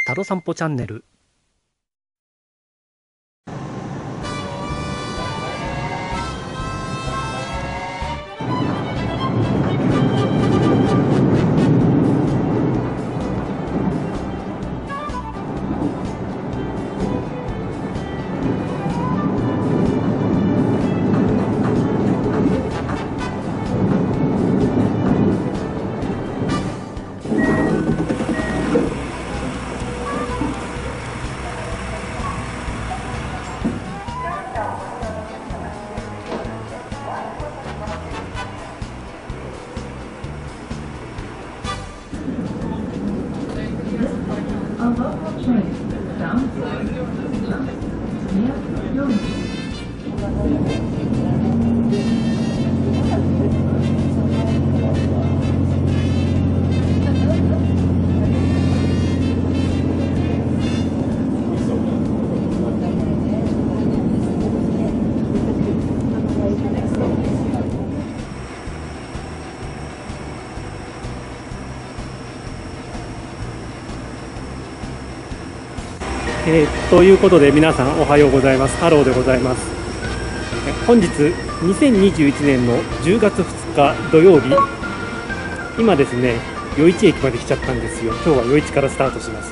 タロ散歩チャンネル。ということで皆さんおはようございます。太郎でございます。本日2021年の10月2日土曜日、今ですね余市駅まで来ちゃったんですよ。今日は余市からスタートします。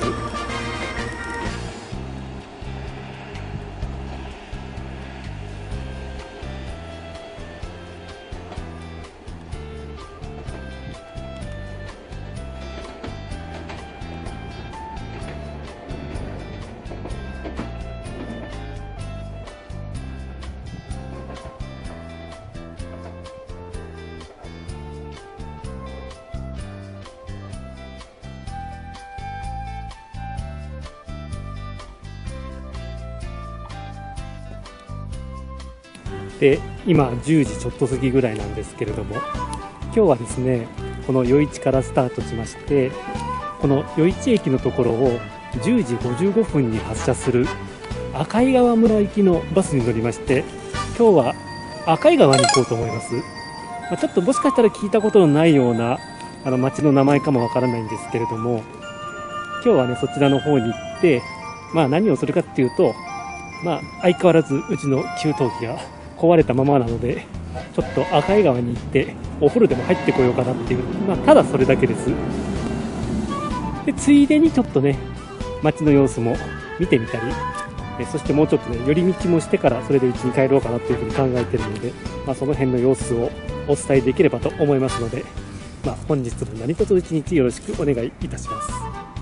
で今10時ちょっと過ぎぐらいなんですけれども、今日はですねこの余市からスタートしまして、この余市駅のところを10時55分に発車する赤井川村行きのバスに乗りまして、今日は赤井川に行こうと思います。ちょっともしかしたら聞いたことのないような町の名前かもわからないんですけれども、今日はねそちらの方に行って、何をするかっていうと、相変わらずうちの給湯器が壊れたままなので、ちょっと赤井川に行ってお風呂でも入ってこようかなっていう、ただそれだけです。でついでにちょっとね街の様子も見てみたり、そしてもうちょっとね寄り道もしてからそれで家に帰ろうかなというふうに考えているので、その辺の様子をお伝えできればと思いますので、本日も何卒一日よろしくお願いいたします。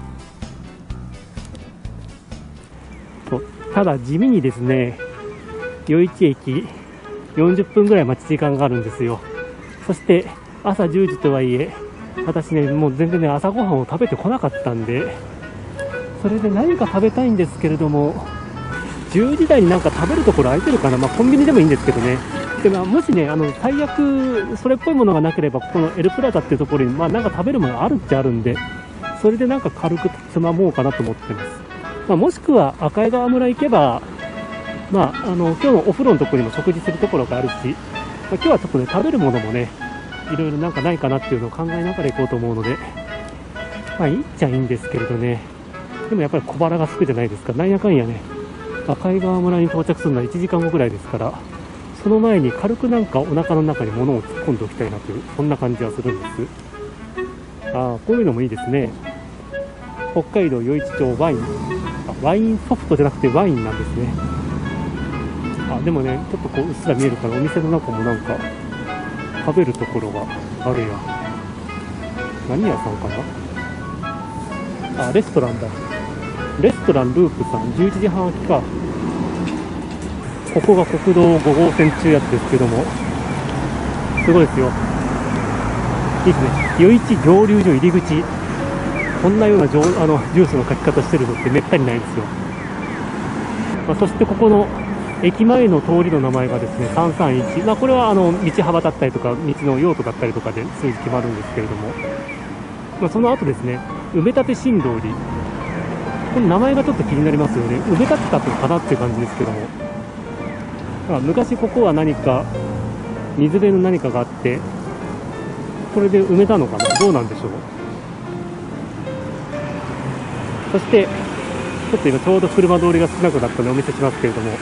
ただ地味にですね余市駅40分ぐらい待ち時間があるんですよ。そして朝10時とはいえ、私ねもう全然ね朝ごはんを食べてこなかったんで、それで何か食べたいんですけれども、10時台になんか食べるところ空いてるかな。コンビニでもいいんですけどね。でもしね最悪それっぽいものがなければ、ここのエルプラザっていうところになんか食べるものあるっちゃあるんで、それでなんか軽くつまもうかなと思ってます。もしくは赤井川村行けば、今日のお風呂のところにも食事するところがあるし、今日はちょっとね食べるものもねいろいろなんかないかなっていうのを考えながら行こうと思うので、いいっちゃいいんですけれどね。でもやっぱり小腹が空くじゃないですか。なんやかんやね赤井川村に到着するのは1時間後ぐらいですから、その前に軽くなんかお腹の中に物を突っ込んでおきたいなという、そんな感じはするんです。こういうのもいいですね。北海道余市町ワインソフトじゃなくてワインなんですね。でもねちょっとこううっすら見えるから、お店の中もなんか食べるところがあるや。何屋さんかな。レストランだ。レストランループさん、11時半空きか。ここが国道5号線中やつですけども、すごいですよ。いいですね。余市蒸留所入り口、こんなようなジュースの書き方してるのってめったにないですよ。そしてここの駅前の通りの名前がですね331、これは道幅だったりとか道の用途だったりとかで数字決まるんですけれども、その後ですね埋立新通り、この名前がちょっと気になりますよね。埋め立てたのかなっていう感じですけども、昔ここは何か水辺の何かがあって、これで埋めたのかな、どうなんでしょう。 そしてちょっと今ちょうど車通りが少なくなったのでお見せしますけれども、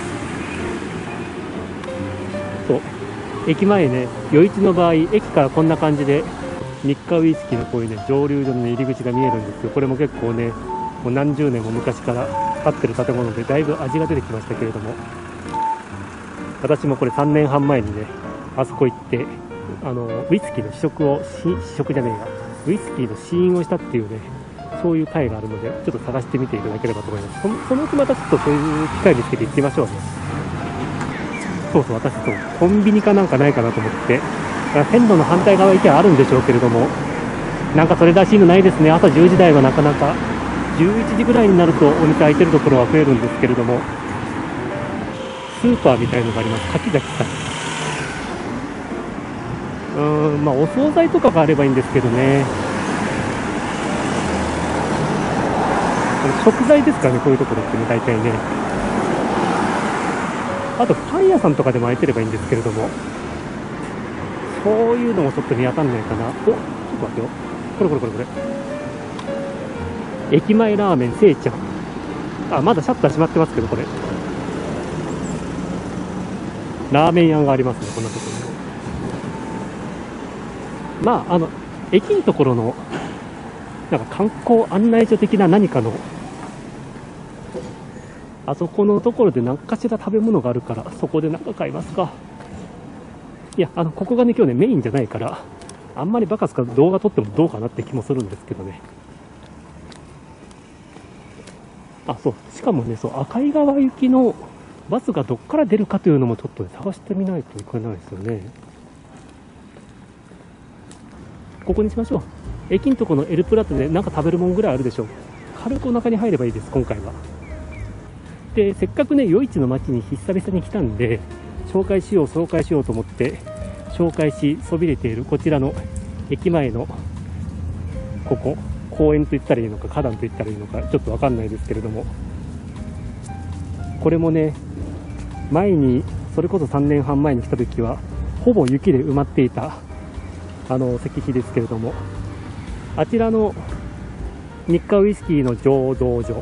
そう駅前ね、余市の場合駅からこんな感じで日課ウイスキーのこういうね蒸留所の、ね、入り口が見えるんですよ。これも結構ねもう何十年も昔から建ってる建物でだいぶ味が出てきましたけれども、私もこれ3年半前にねあそこ行ってウイスキーの試食じゃねえやウイスキーの試飲をしたっていうね、そういう回があるのでちょっと探してみていただければと思います。そのうちまたちょっとそういう機会につけて行ってみましょうね。そうそう、私そうコンビニかなんかないかなと思って、線路の反対側行けばあるんでしょうけれども、なんかそれらしいのないですね。朝10時台はなかなか、11時ぐらいになるとお店開いてるところは増えるんですけれども、スーパーみたいのがあります。柿崎さん。まあお惣菜とかがあればいいんですけどね。食材ですかね、こういうところってね、大体ね。あとパン屋さんとかでも開いてればいいんですけれども、そういうのもちょっと見当たんないかな。お、ちょっと待ってよ。これ。駅前ラーメンせいちゃん。あ、まだシャッター閉まってますけど、これ。ラーメン屋がありますね、こんなところに。まあ、駅のところの、なんか観光案内所的な何かの、あそこのところで何かしら食べ物があるから、そこで何か買いますか。いや、ここがね、今日ね、メインじゃないから、あんまりバカスカ動画撮ってもどうかなって気もするんですけどね。あ、そう、しかもね、そう、赤井川行きのバスがどっから出るかというのもちょっと、ね、探してみないといけないですよね。ここにしましょう。駅のとこのエルプラットでなんか食べるもんぐらいあるでしょう。軽くお腹に入ればいいです、今回は。で、せっかくね、余市の街に久々に来たんで、紹介しようと思って紹介しそびれているこちらの駅前のここ公園と言ったらいいのか花壇と言ったらいいのかちょっと分かんないですけれども、これもね前にそれこそ3年半前に来た時はほぼ雪で埋まっていた石碑ですけれども、あちらの日課ウイスキーの醸造所、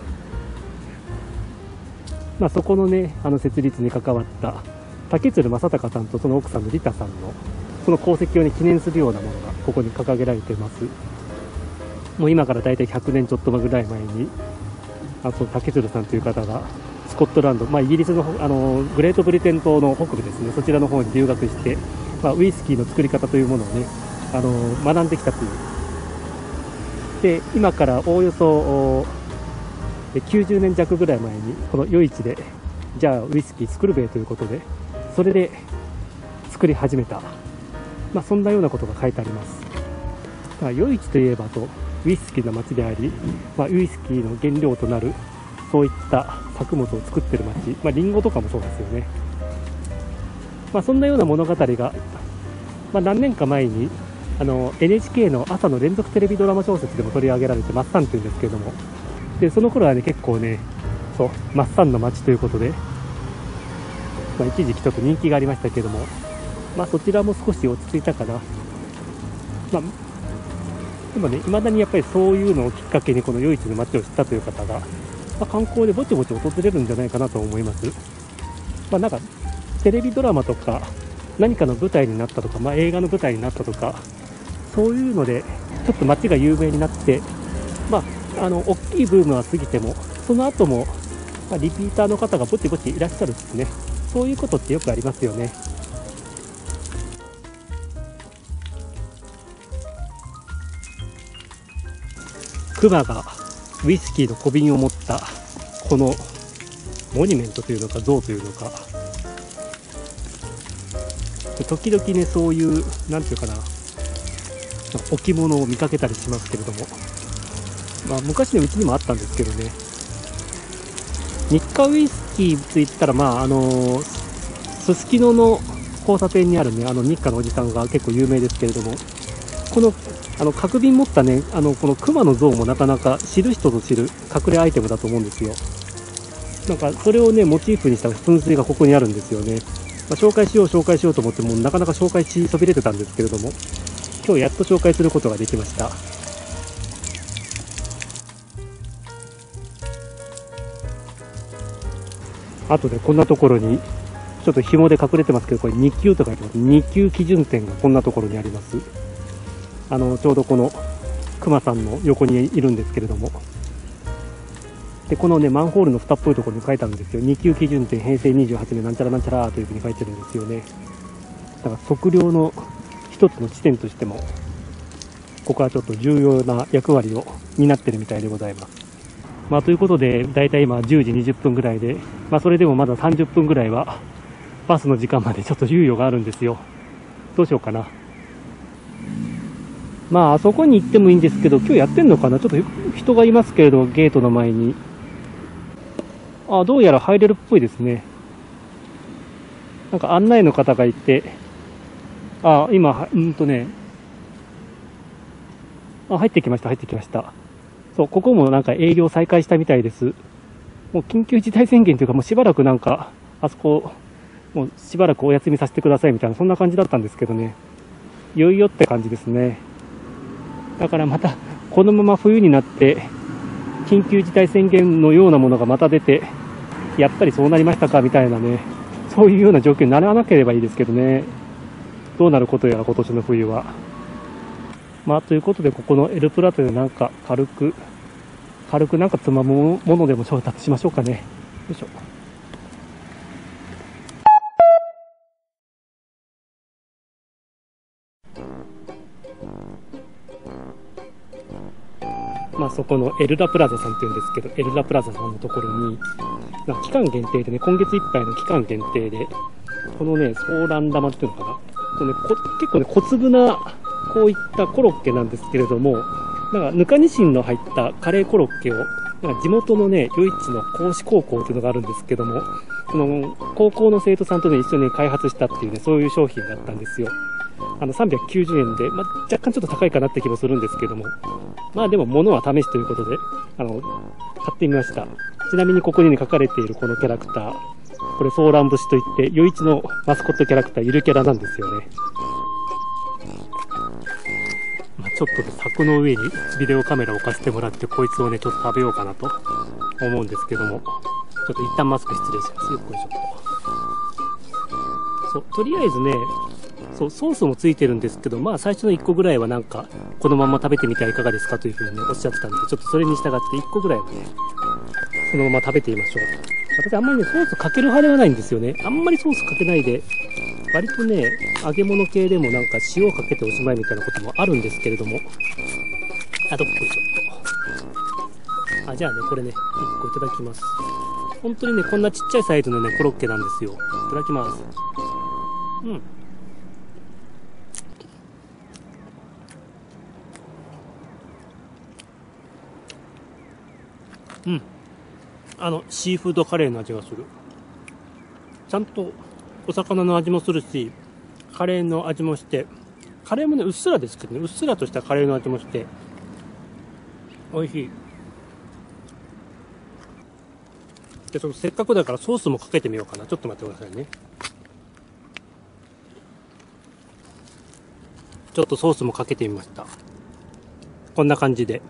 まあ、そこのね設立に関わった竹鶴正隆さんとその奥さんのリタさんのその功績を、ね、記念するようなものがここに掲げられています。もう今から大体100年ちょっとぐらい前にその竹鶴さんという方がスコットランド、まあ、イギリスの、グレートブリテン島の北部ですね、そちらの方に留学して、まあ、ウイスキーの作り方というものをね学んできたという。で今からおおよそ90年弱ぐらい前にこの余市でじゃあウイスキー作るべということで、それで作り始めた、まあ、そんなようなことが書いてあります。余市といえばとウイスキーの町であり、まあ、ウイスキーの原料となるそういった作物を作っている町、まあ、リンゴとかもそうですよね。まあ、そんなような物語が、まあ、何年か前にNHK の朝の連続テレビドラマ小説でも取り上げられてマッサンというんですけれども、でその頃はね結構ねそうマッサンの町ということで、まあ、一時期ちょっと人気がありましたけれども、まあ、そちらも少し落ち着いたかな。まあ、でもね未だにやっぱりそういうのをきっかけにこの余市の町を知ったという方が、まあ、観光でぼちぼち訪れるんじゃないかなと思います。まあ、なんかテレビドラマとか何かの舞台になったとか、まあ、映画の舞台になったとか、そういうのでちょっと街が有名になって、まあ大きいブームは過ぎてもその後も、まあ、リピーターの方がぼちぼちいらっしゃるですね。そういうことってよくありますよね。クマがウイスキーの小瓶を持ったこのモニュメントというのか像というのか、時々ねそういうなんていうかな置物を見かけたりしますけれども、まあ、昔のうちにもあったんですけどね。日課ウイスキーといったら、まあすすきのの交差点にあるね日課のおじさんが結構有名ですけれども、この角瓶持ったねこの熊の像もなかなか知る人ぞ知る隠れアイテムだと思うんですよ。なんかそれをねモチーフにした噴水がここにあるんですよね。まあ、紹介しようと思ってもなかなか紹介しそびれてたんですけれども、今日やっと紹介することができました。 あとでこんなところに、ちょっと紐で隠れてますけど、これ2級と書いてます。2級基準点がこんなところにあります。ちょうどこの熊さんの横にいるんですけれども。で、このね、マンホールの蓋っぽいところに書いてあるんですよ。2級基準点平成28年なんちゃらなんちゃらというふうに書いてるんですよね。だから測量の一つの地点としても、ここはちょっと重要な役割を担ってるみたいでございます。まあ、ということで、だいたい今10時20分ぐらいで、まあ、それでもまだ30分ぐらいは、バスの時間までちょっと猶予があるんですよ。どうしようかな。まあ、あそこに行ってもいいんですけど、今日やってんのかな。ちょっと人がいますけれど、ゲートの前に。あ、どうやら入れるっぽいですね。なんか案内の方がいて、あ、今、あ、入ってきました、入ってきました。そう、ここもなんか営業再開したみたいです。もう緊急事態宣言というか、もうしばらくなんか、あそこ、もうしばらくお休みさせてくださいみたいな、そんな感じだったんですけどね。いよいよって感じですね。だからまた、このまま冬になって、緊急事態宣言のようなものがまた出て、やっぱりそうなりましたかみたいなね、そういうような状況にならなければいいですけどね。どうなることやら今年の冬は。まあ、ということで、ここのエルプラトでなんか軽くなんかつまむものでも調達しましょうかね。よいしょ。まあ、そこのエルラプラザさんっていうんですけど、エルラプラザさんのところに、期間限定でね、今月いっぱいの期間限定で、このね、ソーラン玉っていうのかな。結構ね、小粒な、こういったコロッケなんですけれども、なんかぬかにしんの入ったカレーコロッケを、なんか地元のね、余市の講師高校っていうのがあるんですけども、その高校の生徒さんとね、一緒に開発したっていうね、そういう商品だったんですよ。390円で、まあ、若干ちょっと高いかなって気もするんですけども、まあでも物は試しということで、買ってみました。ちなみにここに、ね、書かれているこのキャラクター、これソーラン節といって、余市のマスコットキャラクター、ゆるキャラなんですよね。まあ、ちょっとで柵の上にビデオカメラを置かせてもらって、こいつをね、ちょっと食べようかなと思うんですけども、ちょっと一旦マスク失礼します。よっこいしょっと。そう、とりあえずね、そう、ソースもついてるんですけど、まあ最初の1個ぐらいはなんか、このまま食べてみてはいかがですかというふうにね、おっしゃってたんで、ちょっとそれに従って1個ぐらいはね、そのまま食べてみましょう。私あんまりね、ソースかける派ではないんですよね。あんまりソースかけないで、割とね、揚げ物系でもなんか塩かけておしまいみたいなこともあるんですけれども、あとこれちょっと。じゃあね、これね、1個いただきます。本当にね、こんなちっちゃいサイズのね、コロッケなんですよ。いただきます。うん。うん。シーフードカレーの味がする。ちゃんとお魚の味もするし、カレーの味もして、カレーもね、うっすらですけどね、うっすらとしたカレーの味もして、美味しい。で、ちょっとせっかくだからソースもかけてみようかな。ちょっと待ってくださいね。ちょっとソースもかけてみました。こんな感じで。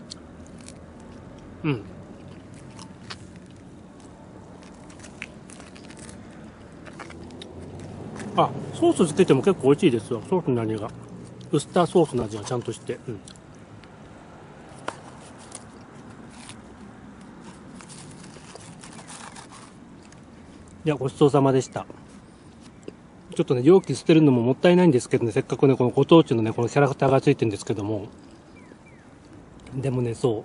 うん。あ、ソースつけても結構美味しいですよ。ソースの味が。ウスターソースの味がちゃんとして。うん。いや、ごちそうさまでした。ちょっとね、容器捨てるのももったいないんですけどね、せっかくね、このご当地のね、このキャラクターがついてるんですけども。でもね、そう。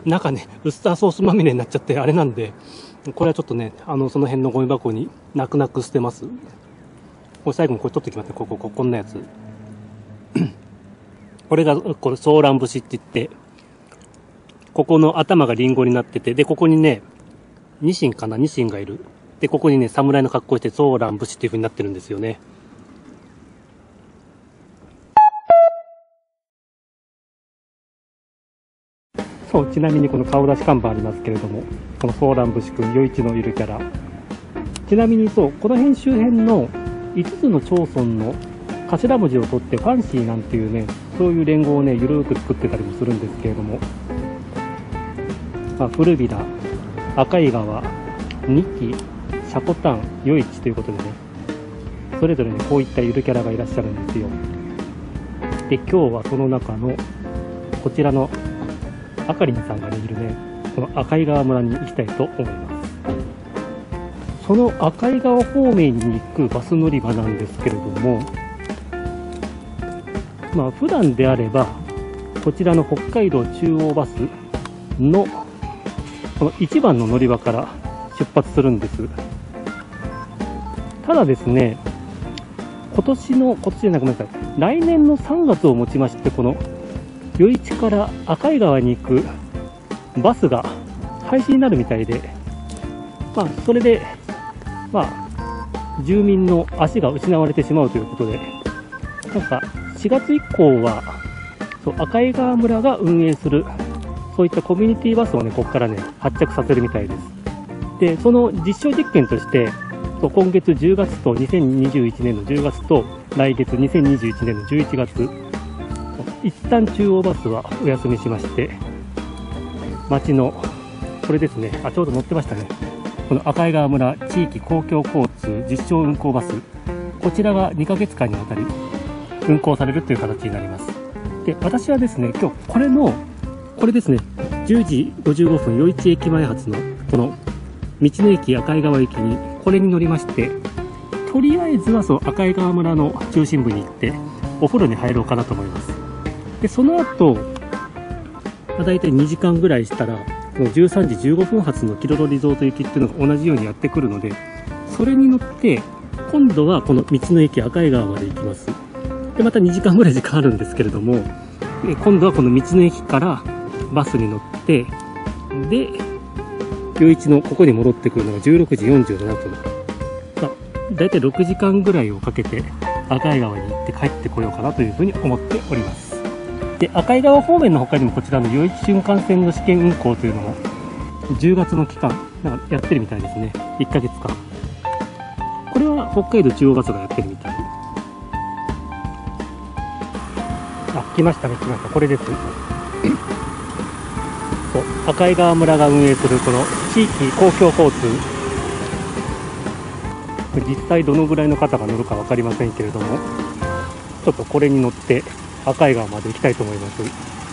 中ね、ウスターソースまみれになっちゃって、あれなんで、これはちょっとね、その辺のゴミ箱に泣く泣く捨てます。これ最後にこれ取ってきますね。こんなやつ。これが、これソーラン節って言って、ここの頭がリンゴになってて、で、ここにね、ニシンかな、ニシンがいる。で、ここにね、侍の格好してソーラン節っていう風になってるんですよね。そう、ちなみにこの顔出し看板ありますけれども、このソーラン節くん、余市のゆるキャラ。ちなみにそう、この辺周辺の5つの町村の頭文字を取ってファンシーなんていうね、そういう連合をね、ゆるーく作ってたりもするんですけれども、まあ、古びら、赤井川、 2期、シャコタン、ヨイチということでね、それぞれね、こういったゆるキャラがいらっしゃるんですよ。で、今日はその中の、こちらのあかりんさんがね、いるね、この赤井川村に行きたいと思います。その赤井川方面に行くバス乗り場なんですけれども、まあ普段であれば、こちらの北海道中央バスのこの1番の乗り場から出発するんです。ただですね、今年じゃない、ごめんなさい、来年の3月をもちまして、この余市から赤井川に行くバスが廃止になるみたいで、まあそれで、まあ住民の足が失われてしまうということで、なんか4月以降はそう赤井川村が運営するそういったコミュニティバスをね、ここからね、発着させるみたいです。で、その実証実験として、今月10月と2021年の10月と来月2021年の11月、一旦中央バスはお休みしまして、町の、これですね、ちょうど乗ってましたね。この赤井川村地域公共交通実証運行バス、こちらが2ヶ月間にわたり運行されるという形になります。で、私はですね、今日これですね、10時55分、余市駅前発のこの道の駅赤井川行きにこれに乗りまして、とりあえずはその赤井川村の中心部に行ってお風呂に入ろうかなと思います。で、その後、だいたい2時間ぐらいしたら、この13時15分発のキロロリゾート行きっていうのが同じようにやってくるので、それに乗って今度はこの道の駅赤井川まで行きます。で、また2時間ぐらい時間あるんですけれども、今度はこの道の駅からバスに乗って、で、余市のここに戻ってくるのが16時47分。まあ、だいたい6時間ぐらいをかけて赤井川に行って帰ってこようかなというふうに思っております。で、赤井川方面の他にもこちらの余市瞬間線の試験運行というのも10月の期間、なんかやってるみたいですね。1ヶ月間。これは北海道中央バスがやってるみたい。来ましたね、来ました。これです。そう、赤井川村が運営するこの地域公共交通。実際どのぐらいの方が乗るか分かりませんけれども、ちょっとこれに乗って赤井川まで行きたいと思います。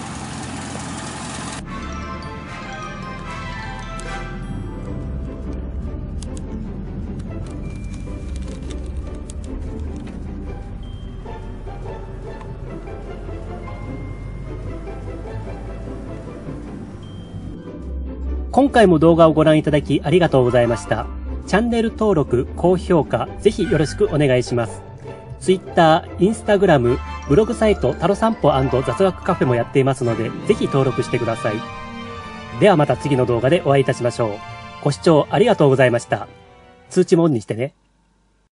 今回も動画をご覧いただきありがとうございました。チャンネル登録、高評価、ぜひよろしくお願いします。Twitter、Instagram、ブログサイト、タロ散歩&雑学カフェもやっていますので、ぜひ登録してください。ではまた次の動画でお会いいたしましょう。ご視聴ありがとうございました。通知もオンにしてね。